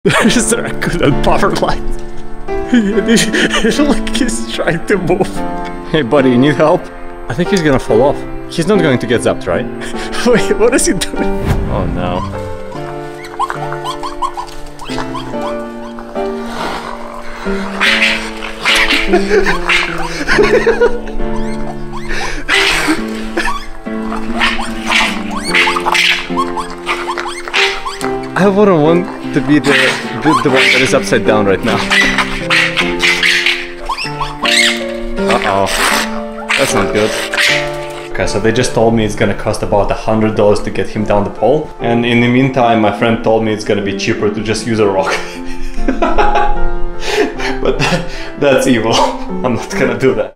There's the raccoon and power line. Like he's trying to move. Hey buddy, you need help? I think he's gonna fall off. He's not going to get zapped, right? Wait, what is he doing? Oh no. I wouldn't want to be the one that is upside down right now. Uh-oh. That's not good. Okay, so they just told me it's gonna cost about $100 to get him down the pole. And in the meantime, my friend told me it's gonna be cheaper to just use a rock. But that's evil. I'm not gonna do that.